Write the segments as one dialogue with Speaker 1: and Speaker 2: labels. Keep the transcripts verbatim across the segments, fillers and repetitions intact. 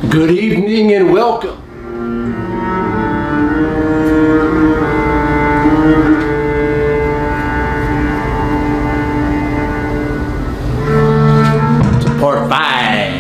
Speaker 1: Good evening and welcome. To part five.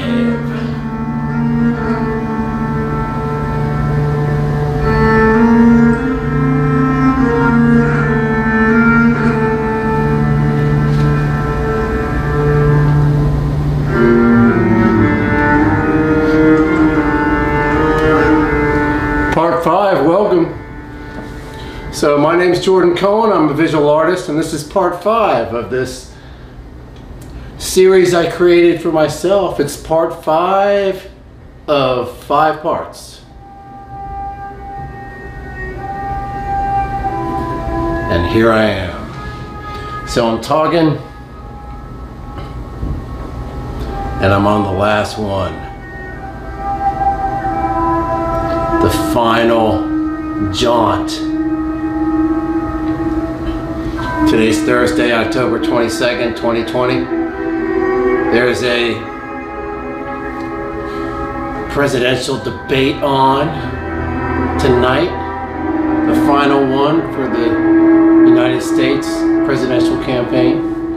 Speaker 1: Part five, welcome. So my name is Jordan Cohen, I'm a visual artist, and this is part five of this series I created for myself. It's part five of five parts. And here I am. So I'm talking, and I'm on the last one. The final jaunt. Today's Thursday, October twenty-second, twenty twenty. There's a presidential debate on tonight, the final one for the United States presidential campaign.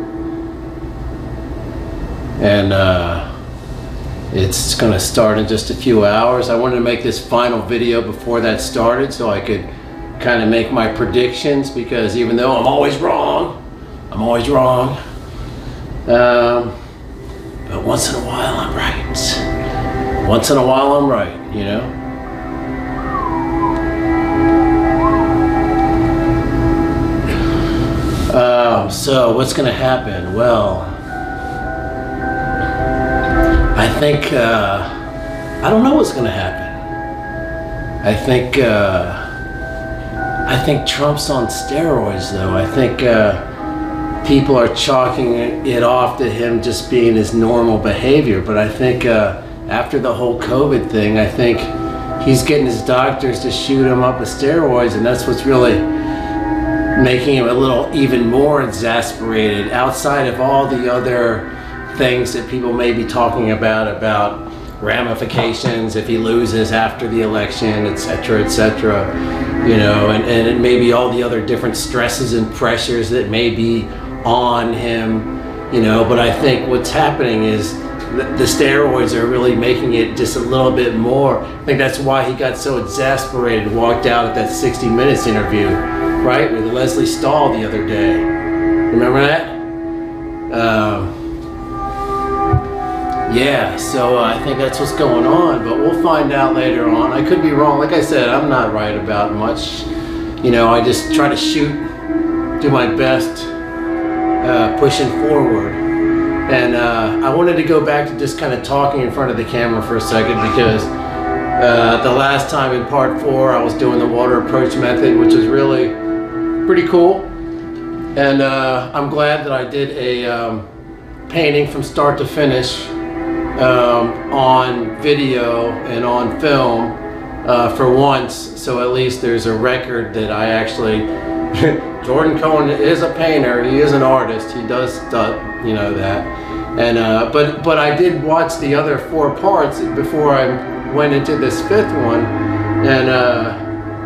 Speaker 1: And uh, it's gonna start in just a few hours. I wanted to make this final video before that started so I could kind of make my predictions, because even though I'm always wrong, I'm always wrong. Um, but once in a while I'm right. Once in a while I'm right, you know? Um, so what's gonna happen? Well, I think, uh, I don't know what's gonna happen. I think, uh, I think Trump's on steroids though. I think uh, people are chalking it off to him just being his normal behavior. But I think uh, after the whole COVID thing, I think he's getting his doctors to shoot him up with steroids, and that's what's really making him a little even more exasperated, outside of all the other things that people may be talking about, about ramifications if he loses after the election, et cetera, et cetera. You know, and, and it may be all the other different stresses and pressures that may be on him, you know, but I think what's happening is the, the steroids are really making it just a little bit more. I think that's why he got so exasperated and walked out at that sixty minutes interview, right, with Leslie Stahl the other day. Remember that? Um, Yeah, so uh, I think that's what's going on, but we'll find out later on. I could be wrong. Like I said, I'm not right about much. You know, I just try to shoot, do my best, uh, pushing forward. And uh, I wanted to go back to just kind of talking in front of the camera for a second, because uh, the last time in part four, I was doing the water approach method, which was really pretty cool. And uh, I'm glad that I did a um, painting from start to finish. Um, on video and on film uh, for once, so at least there's a record that I actually Jordan Cohen is a painter, he is an artist, he does stuff, you know that. And uh, but but I did watch the other four parts before I went into this fifth one, and uh,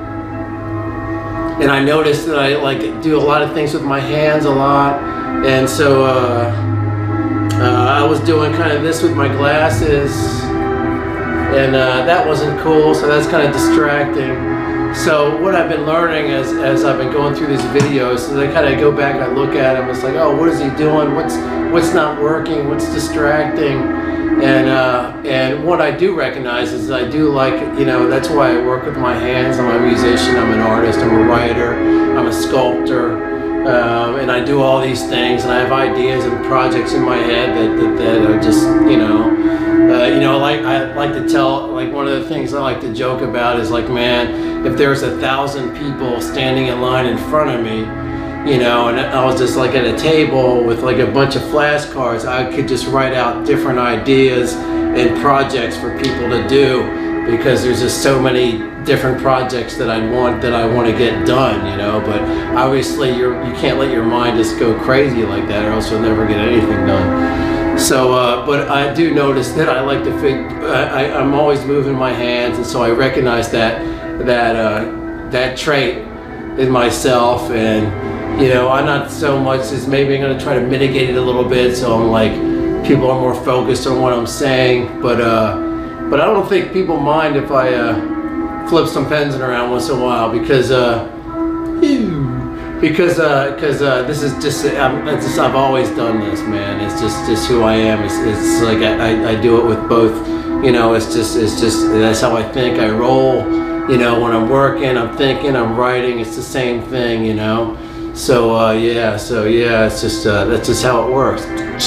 Speaker 1: and I noticed that I like do a lot of things with my hands a lot, and so uh, Uh, I was doing kind of this with my glasses, and uh, that wasn't cool, so that's kind of distracting. So what I've been learning as, as I've been going through these videos is I kind of go back and I look at him, it's like, oh, what is he doing? What's what's not working? What's distracting? And uh, and what I do recognize is I do like, you know, that's why I work with my hands. I'm a musician, I'm an artist, I'm a writer, I'm a sculptor. Um, and I do all these things, and I have ideas and projects in my head that, that, that are just, you know, uh, you know, like I like to tell, like one of the things I like to joke about is like, man, if there's a thousand people standing in line in front of me, you know, and I was just like at a table with like a bunch of flashcards, I could just write out different ideas and projects for people to do, because there's just so many different projects that I want that I want to get done, you know. But obviously, you're you can't let your mind just go crazy like that, or else you'll never get anything done. So, uh, but I do notice that I like to fit. I, I, I'm always moving my hands, and so I recognize that that uh, that trait in myself. And you know, I'm not so much as maybe I'm going to try to mitigate it a little bit, so I'm like people are more focused on what I'm saying. But uh, but I don't think people mind if I uh, flip some pens around once in a while, because. Uh, Because, because uh, uh, this is just, I'm, it's just, I've always done this, man. It's just, just who I am. It's, it's like I, I, I do it with both. You know, it's just, it's just, that's how I think. I roll. You know, when I'm working, I'm thinking, I'm writing. It's the same thing. You know. So uh, yeah, so yeah, it's just, uh, that's just how it works.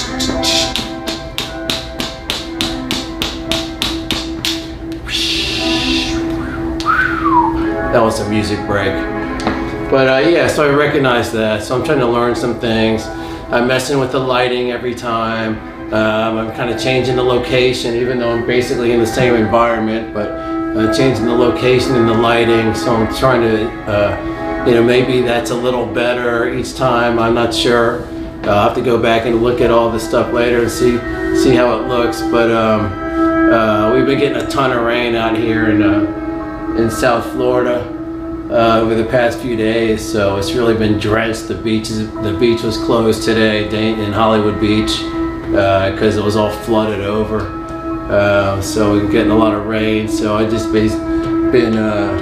Speaker 1: That was a music break. But uh, yeah, so I recognize that. So I'm trying to learn some things. I'm messing with the lighting every time. Um, I'm kind of changing the location, even though I'm basically in the same environment, but uh, changing the location and the lighting. So I'm trying to, uh, you know, maybe that's a little better each time. I'm not sure. Uh, I'll have to go back and look at all this stuff later and see see how it looks. But um, uh, we've been getting a ton of rain out here in uh, in South Florida. Uh, over the past few days, so it's really been drenched. The beach is, the beach was closed today in Hollywood Beach because uh, it was all flooded over. Uh, so we're getting a lot of rain. So I just been, been uh,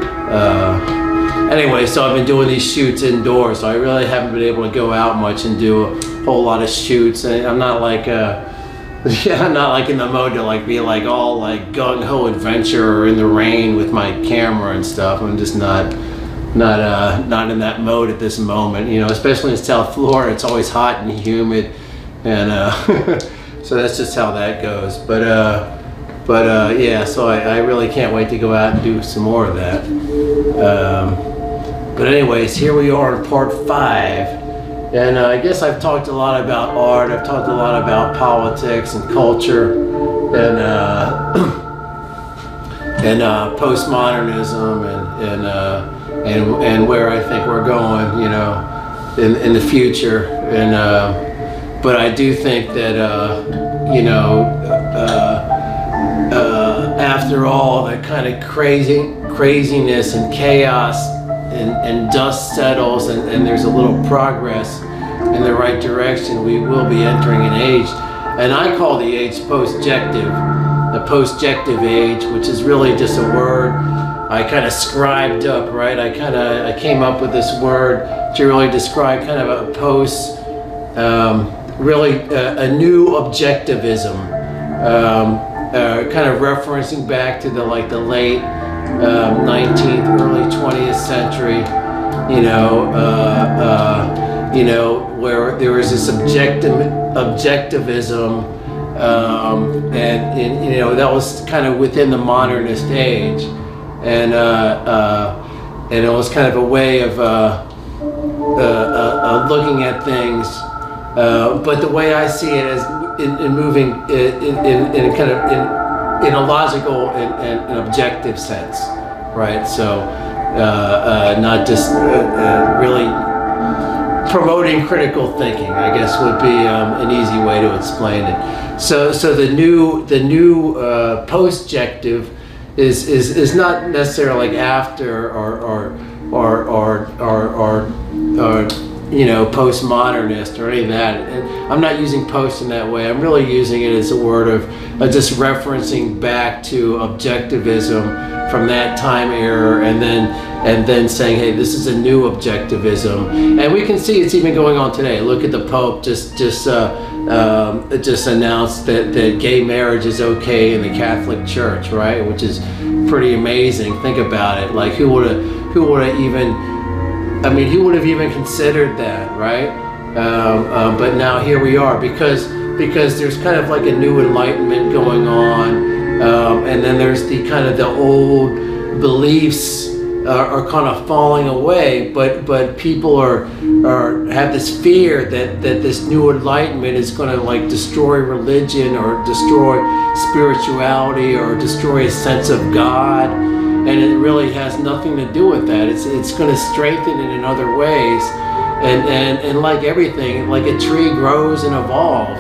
Speaker 1: uh, anyway. So I've been doing these shoots indoors. So I really haven't been able to go out much and do a whole lot of shoots. And I'm not like. Uh, Yeah, I'm not like in the mode to like be like all like gung-ho adventure or in the rain with my camera and stuff. I'm just not not uh not in that mode at this moment, you know, especially in South Florida. It's always hot and humid, and uh so that's just how that goes. But uh but uh yeah, so I, I really can't wait to go out and do some more of that. Um but anyways, here we are in part five. And uh, I guess I've talked a lot about art. I've talked a lot about politics and culture, and uh, and uh, postmodernism, and and, uh, and and where I think we're going, you know, in in the future. And uh, but I do think that uh, you know, uh, uh, after all that kind of crazy craziness and chaos. And, and dust settles, and, and there's a little progress in the right direction, we will be entering an age, and I call the age postjective, the postjective age, which is really just a word I kind of scribed up, right? I kind of I came up with this word to really describe kind of a post, um, really a, a new objectivism, um, uh, kind of referencing back to the like the late Um, nineteenth, early twentieth century, you know, uh, uh, you know, where there was this objective objectivism, um, and, and you know that was kind of within the modernist age, and uh, uh, and it was kind of a way of uh, uh, uh, uh, looking at things, uh, but the way I see it is in, in moving in, in, in kind of in. in a logical and, and an objective sense, right? So uh, uh, not just uh, uh, really promoting critical thinking, I guess would be um, an easy way to explain it. So, so the new the new uh, postjective is is is not necessarily like after or or or or or, or, or you know, postmodernist or any of that. And I'm not using post in that way. I'm really using it as a word of uh, just referencing back to objectivism from that time era, and then and then saying, hey, this is a new objectivism. And we can see it's even going on today. Look at the Pope just just uh, um, just announced that, that gay marriage is okay in the Catholic Church, right? Which is pretty amazing. Think about it. Like, who would have who would have even I mean, who would have even considered that, right? Um, uh, but now here we are, because because there's kind of like a new enlightenment going on, um, and then there's the kind of the old beliefs uh, are kind of falling away. But but people are are have this fear that that this new enlightenment is going to like destroy religion or destroy spirituality or destroy a sense of God. And it really has nothing to do with that. It's it's going to strengthen it in other ways, and and and like everything, like a tree grows and evolves,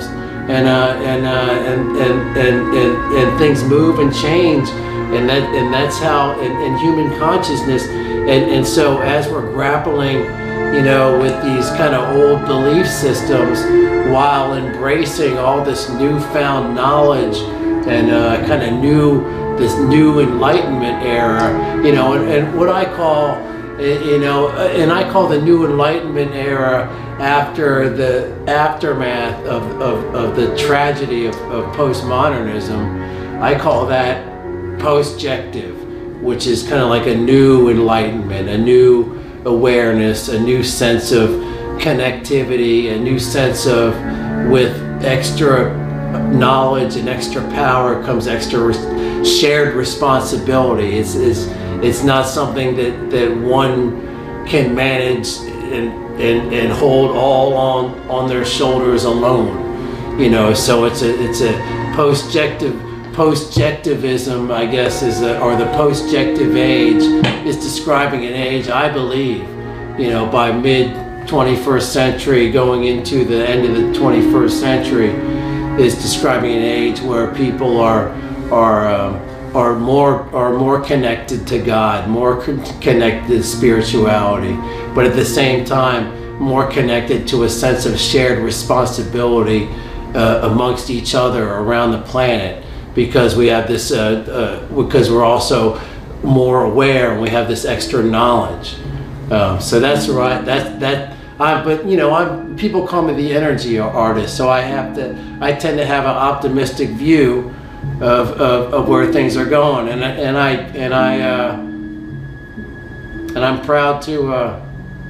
Speaker 1: and uh, and, uh, and, and and and and things move and change, and that and that's how in, in human consciousness, and and so as we're grappling, you know, with these kind of old belief systems, while embracing all this newfound knowledge and uh, kind of new this new Enlightenment era, you know, and, and what I call, you know, and I call the New Enlightenment era after the aftermath of, of, of the tragedy of, of postmodernism. I call that postjective, which is kind of like a new enlightenment, a new awareness, a new sense of connectivity, a new sense of, with extra knowledge and extra power comes extra res shared responsibility. It's, it's, it's not something that, that one can manage and, and, and hold all on, on their shoulders alone. You know, so it's a, it's a postjective, postjectivism, I guess, is a, or the postjective age is describing an age, I believe, you know, by mid twenty-first century going into the end of the twenty-first century, is describing an age where people are are um, are more are more connected to God, more con connected to spirituality, but at the same time more connected to a sense of shared responsibility uh, amongst each other around the planet, because we have this uh, uh, because we're also more aware and we have this extra knowledge. Um, so that's right. That that. I, but you know, I'm, people call me the energy artist, so I have to. I tend to have an optimistic view of, of, of where things are going, and and I and I uh, and I'm proud to. Uh,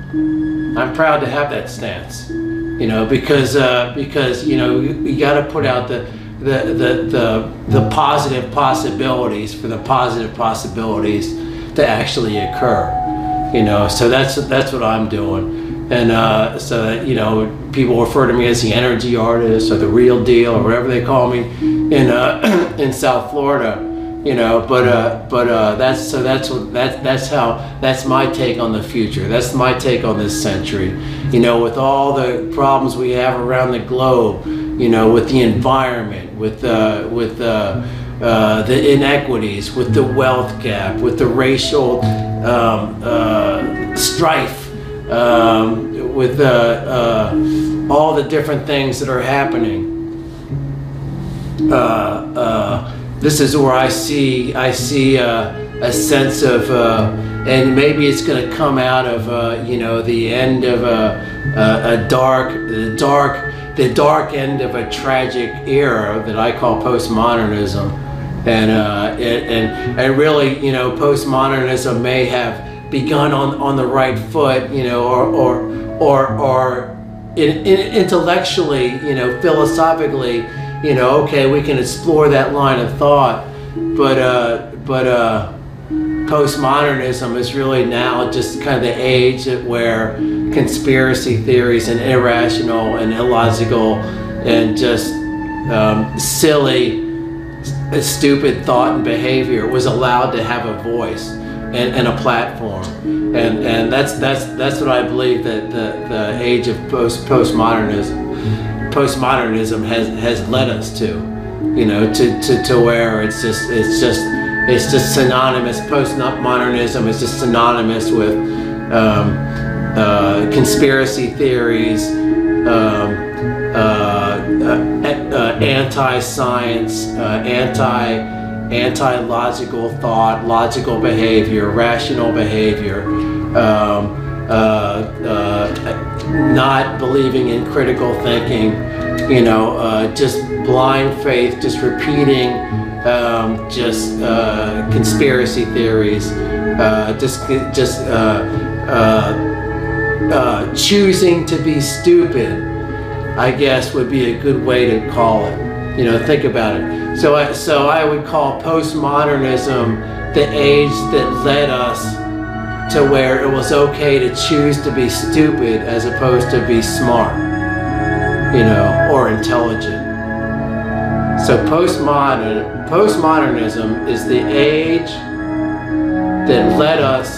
Speaker 1: I'm proud to have that stance, you know, because uh, because you know you, you got to put out the the the the the positive possibilities for the positive possibilities to actually occur, you know. So that's that's what I'm doing. And uh, so that, you know, people refer to me as the energy artist or the real deal or whatever they call me in uh, in South Florida, you know. But uh, but uh, that's so that's what that's that's how that's my take on the future. That's my take on this century, you know, with all the problems we have around the globe, you know, with the environment, with uh, with uh, uh, the inequities, with the wealth gap, with the racial um, uh, strife. Um, with uh, uh, all the different things that are happening, uh, uh, this is where I see I see uh, a sense of, uh, and maybe it's going to come out of uh, you know, the end of a, a, a dark, the dark, the dark end of a tragic era that I call postmodernism, and uh, and, and and really, you know, postmodernism may have begun on on the right foot, you know, or or or or in, in, intellectually, you know, philosophically, you know, okay, we can explore that line of thought, but uh, but uh, postmodernism is really now just kind of the age where conspiracy theories and irrational and illogical and just um, silly, stupid thought and behavior was allowed to have a voice and, and a platform, and and that's that's that's what I believe that the the age of post postmodernism postmodernism has has led us to, you know, to to to where it's just it's just it's just synonymous. Postmodernism is just synonymous with um, uh, conspiracy theories, um, uh, uh, uh, anti-science, uh, anti. anti-logical thought, logical behavior, rational behavior, um, uh, uh, not believing in critical thinking, you know, uh, just blind faith, just repeating um, just uh, conspiracy theories, uh, just, just uh, uh, uh, choosing to be stupid, I guess would be a good way to call it. You know, think about it. So I, so I would call postmodernism the age that led us to where it was okay to choose to be stupid as opposed to be smart, you know, or intelligent. So postmodern, postmodernism is the age that led us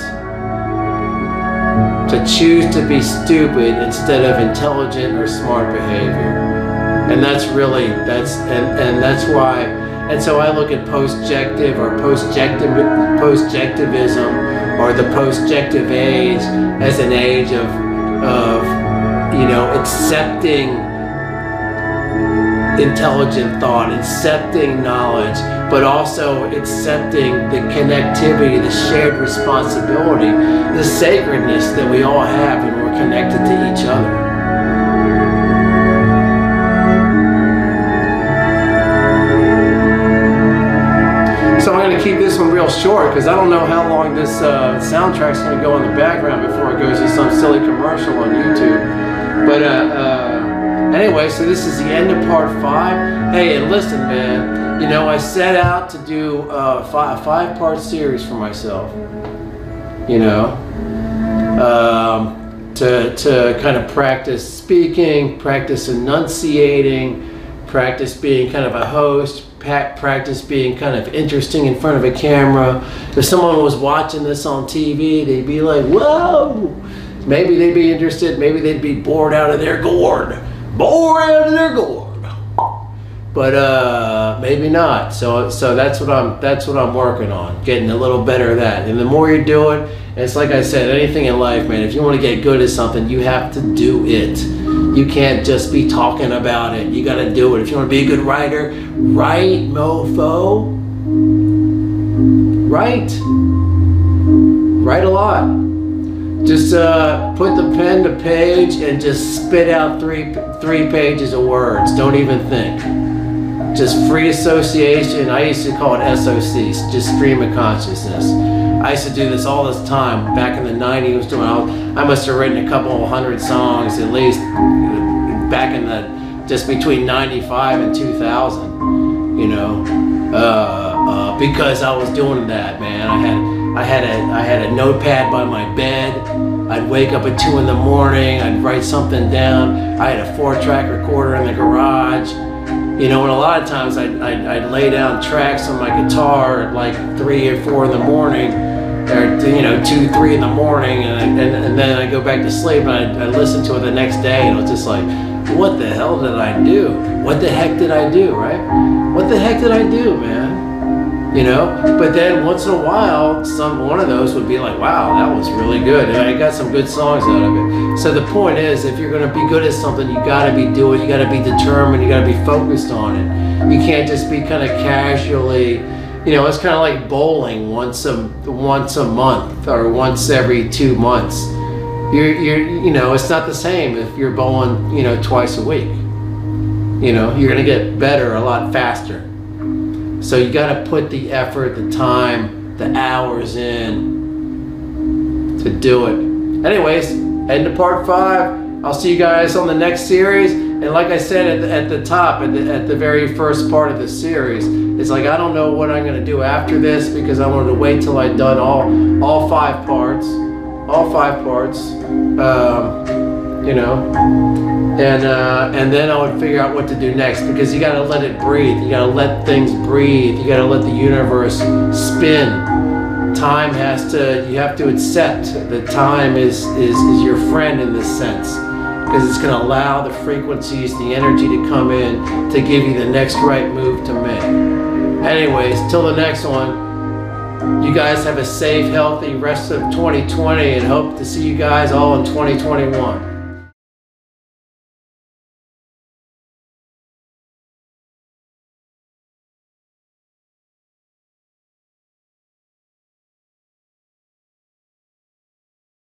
Speaker 1: to choose to be stupid instead of intelligent or smart behavior. And that's really, that's, and, and that's why, and so I look at postjective or postjective, postjectivism or the postjective age as an age of, of, you know, accepting intelligent thought, accepting knowledge, but also accepting the connectivity, the shared responsibility, the sacredness that we all have when we're connected to each other. So I'm going to keep this one real short because I don't know how long this uh, soundtrack's going to go in the background before it goes to some silly commercial on YouTube. But uh, uh, anyway, so this is the end of part five. Hey, and listen, man, you know, I set out to do uh, five, a five-part series for myself, you know, um, to, to kind of practice speaking, practice enunciating, practice being kind of a host, practice being kind of interesting in front of a camera. If someone was watching this on T V, they'd be like, whoa! Maybe they'd be interested, maybe they'd be bored out of their gourd. Bored out of their gourd. But uh, maybe not. So so that's what I'm that's what I'm working on, getting a little better at that. And the more you do it, and it's like I said, anything in life, man, if you want to get good at something, you have to do it. You can't just be talking about it. You got to do it. If you want to be a good writer, write, mofo. Write. Write a lot. Just uh, put the pen to page and just spit out three three pages of words. Don't even think. Just free association. I used to call it S O C, just stream of consciousness. I used to do this all this time back in the nineties. Doing, I must have written a couple hundred songs at least back in the, just between ninety-five and two thousand, you know, uh, uh, because I was doing that, man. I had I had a I had a notepad by my bed. I'd wake up at two in the morning. I'd write something down. I had a four-track recorder in the garage. You know, and a lot of times I'd, I'd, I'd lay down tracks on my guitar at like three or four in the morning, or, you know, two, three in the morning, and, and, and then I'd go back to sleep and I'd, I'd listen to it the next day, and it was just like, what the hell did I do? What the heck did I do, right? What the heck did I do, man? You know? But then once in a while, some one of those would be like, wow, that was really good. And I got some good songs out of it. So the point is, if you're going to be good at something, you got to be doing, you got to be determined, you got to be focused on it. You can't just be kind of casually, you know, it's kind of like bowling once a once a month or once every two months. You're you're you know, it's not the same if you're bowling, you know, twice a week. You know, you're going to get better a lot faster. So you got to put the effort, the time, the hours in to do it. Anyways, heading to part five. I'll see you guys on the next series. And like I said at the, at the top, at the, at the very first part of the series, it's like I don't know what I'm going to do after this because I wanted to wait till I'd done all all five parts, all five parts. Um, you know. And, uh, and then I would figure out what to do next, because you got to let it breathe. You got to let things breathe. You got to let the universe spin. Time has to, you have to accept that time is, is, is your friend in this sense, because it's going to allow the frequencies, the energy to come in to give you the next right move to make. Anyways, till the next one, you guys have a safe, healthy rest of twenty twenty, and hope to see you guys all in twenty twenty-one.